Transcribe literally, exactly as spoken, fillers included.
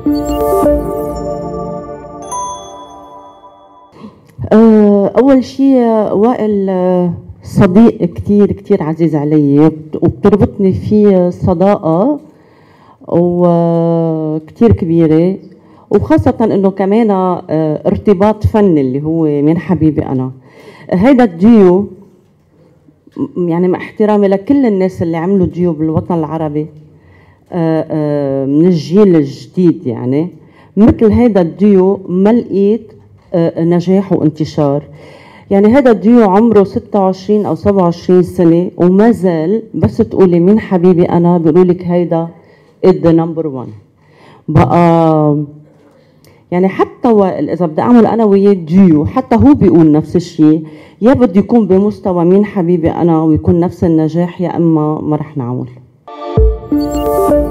أول شيء وائل صديق كتير كتير عزيز علي، وبتربطني فيه صداقة وكتير كبيرة، وخاصة انه كمان ارتباط فني اللي هو من حبيبي انا. هيدا الديو يعني مع احترامي لكل الناس اللي عملوا ديو بالوطن العربي من الجيل الجديد، يعني مثل هيدا الديو ما لقيت نجاح وانتشار. يعني هذا الديو عمره ستة وعشرين او سبعة وعشرين سنة وما زال بس تقولي مين حبيبي انا بيقولوا لك هيدا the number one. بقى يعني حتى اذا بدي اعمل انا وياه ديو حتى هو بيقول نفس الشيء، يا بده يكون بمستوى مين حبيبي انا ويكون نفس النجاح، يا اما ما رح نعمل.